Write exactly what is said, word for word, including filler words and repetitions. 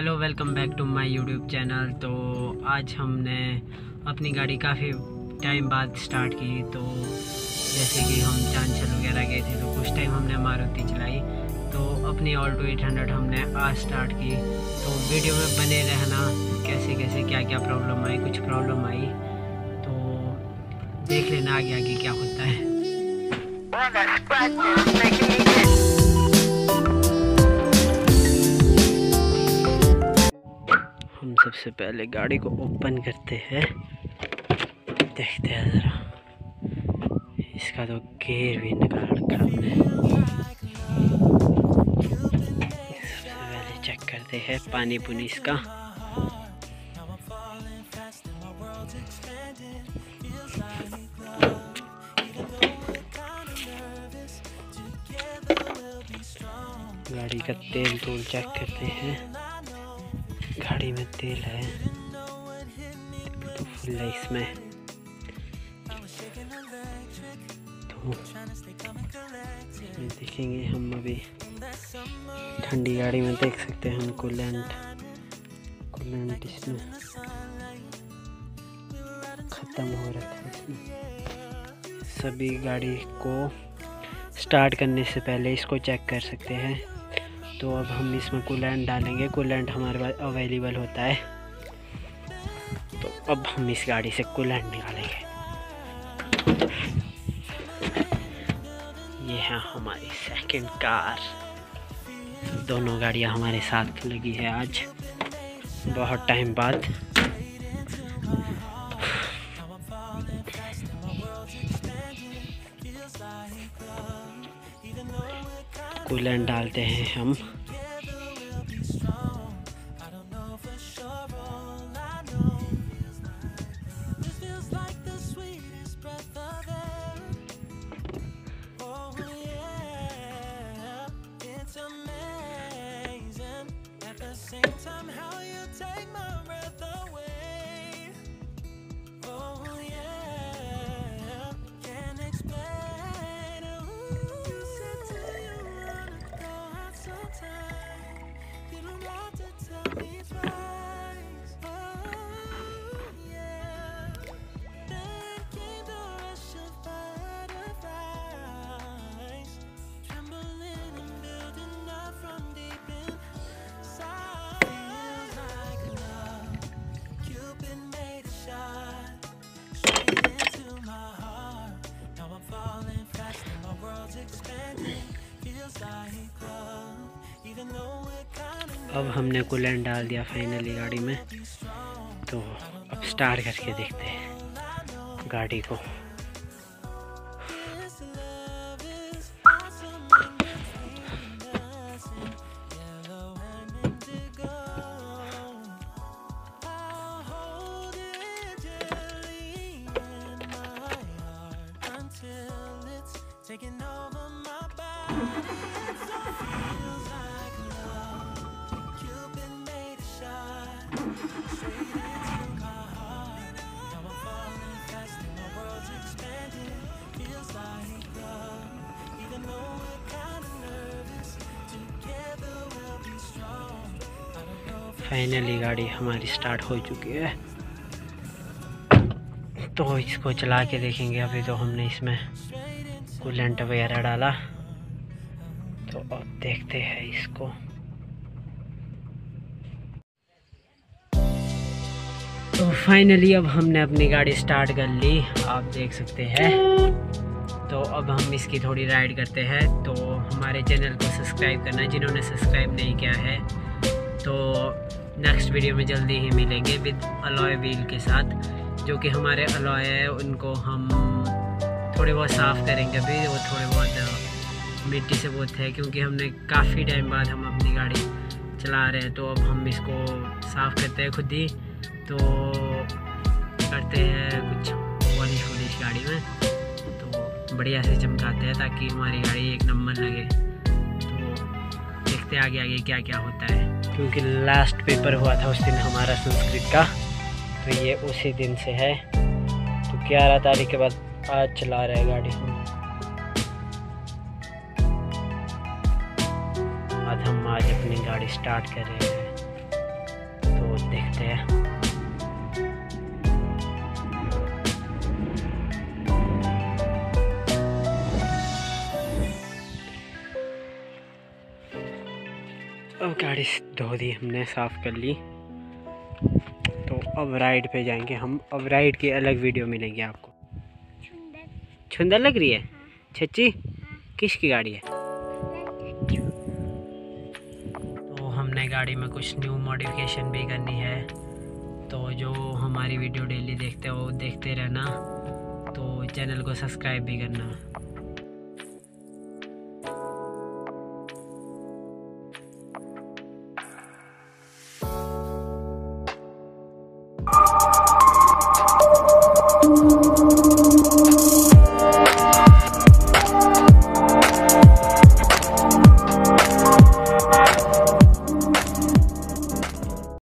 Hello, welcome back to my YouTube channel. तो आज हमने अपनी गाड़ी काफ़ी टाइम बाद स्टार्ट की। तो जैसे कि हम चांचल वगैरह गए थे तो कुछ टाइम हमने मारुति चलाई, तो अपनी ऑल्टो एट हंड्रेड हमने आज स्टार्ट की। तो वीडियो में बने रहना, कैसे कैसे क्या क्या प्रॉब्लम आई। कुछ प्रॉब्लम आई तो देख लेना आगे आगे क्या होता है। हम सबसे पहले गाड़ी को ओपन करते हैं, देखते हैं ज़रा। इसका तो गेयर भी निकाल रखा हमने। सबसे पहले चेक करते हैं पानी पुनी इसका। गाड़ी का तेल तूल चेक करते हैं। गाड़ी में तेल है तो फुल है इसमें। तो देखेंगे हम अभी ठंडी गाड़ी में, देख सकते हैं हम कूलेंट कूलेंट इसमें ख़त्म हो रखा है। इसमें सभी गाड़ी को स्टार्ट करने से पहले इसको चेक कर सकते हैं। तो अब हम इसमें कूलेंट डालेंगे। कूलेंट हमारे पास अवेलेबल होता है, तो अब हम इस गाड़ी से कूलेंट निकालेंगे। ये है हमारी सेकंड कार। दोनों गाड़ियां हमारे साथ लगी है आज बहुत टाइम बाद। कूलेंट डालते हैं हम। अब हमने कूलेंट डाल दिया फाइनली गाड़ी में। तो अब स्टार्ट करके देखते हैं गाड़ी को। फाइनली गाड़ी हमारी स्टार्ट हो चुकी है, तो इसको चला के देखेंगे। अभी तो हमने इसमें कूलेंट वगैरह डाला, तो अब देखते हैं इसको। तो फाइनली अब हमने अपनी गाड़ी स्टार्ट कर ली, आप देख सकते हैं। तो अब हम इसकी थोड़ी राइड करते हैं। तो हमारे चैनल को सब्सक्राइब करना जिन्होंने सब्सक्राइब नहीं किया है। तो नेक्स्ट वीडियो में जल्दी ही मिलेंगे विद अलॉय व्हील के साथ। जो कि हमारे अलॉय है उनको हम थोड़े बहुत साफ़ करेंगे। अभी वो थोड़े बहुत मिट्टी से बहुत है, क्योंकि हमने काफ़ी टाइम बाद हम अपनी गाड़ी चला रहे हैं। तो अब हम इसको साफ़ करते हैं खुद ही। तो करते हैं कुछ पॉलिश वॉलिश गाड़ी में, तो बढ़िया से चमकाते हैं ताकि हमारी गाड़ी एक नंबर लगे। तो देखते हैं आगे आगे क्या क्या होता है, क्योंकि लास्ट पेपर हुआ था उस दिन हमारा संस्कृत का। तो ये उसी दिन से है। तो ग्यारह तारीख के बाद आज चला रहा है गाड़ी। आज हम आज अपनी गाड़ी स्टार्ट कर रहे हैं। अब गाड़ी धो दी हमने, साफ़ कर ली। तो अब राइड पे जाएंगे हम। अब राइड की अलग वीडियो मिलेगी आपको। सुंदर लग रही है छच्ची? किसकी गाड़ी है? तो हमने गाड़ी में कुछ न्यू मॉडिफिकेशन भी करनी है। तो जो हमारी वीडियो डेली देखते हो देखते रहना, तो चैनल को सब्सक्राइब भी करना।